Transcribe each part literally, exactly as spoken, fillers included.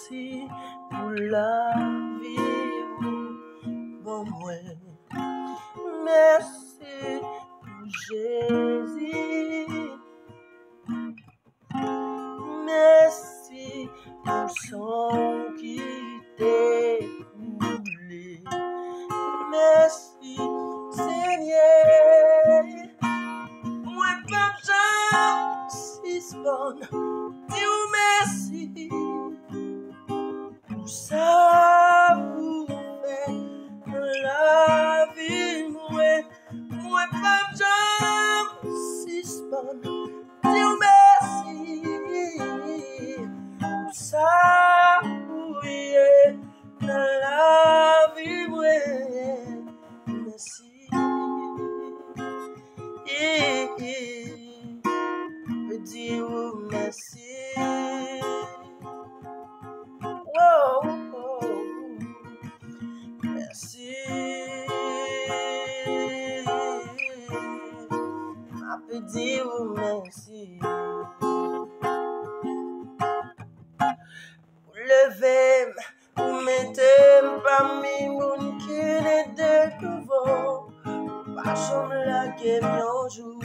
merci pour la vie, bon moi. Merci pour Jésus. Merci pour son qui t'est coulé. Merci Seigneur. Moi pas Jean si bonne. Dis merci pour ça vous fait la vie. Moi moi pas Jean si bonne. Dis merci pour ça vous est dans la vie. Moi merci. Je dis merci. Oh, oh, merci. Je dis merci. Vous levez, vous mettez parmi moun qui n'est de nouveau. Pas jamais la game un jour.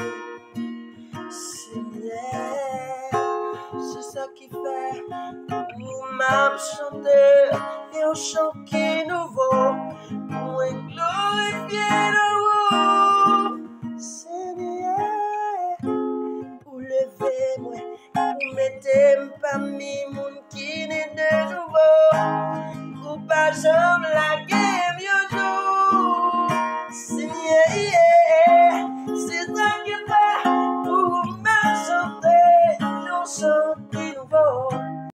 Seigneur, c'est ça qui fait pour m'a chanter et un chant qui est nouveau pour glorifier le haut. Seigneur, vous levez-moi, vous mettez parmi moun qui n'est de nouveau. Vous pas jamais la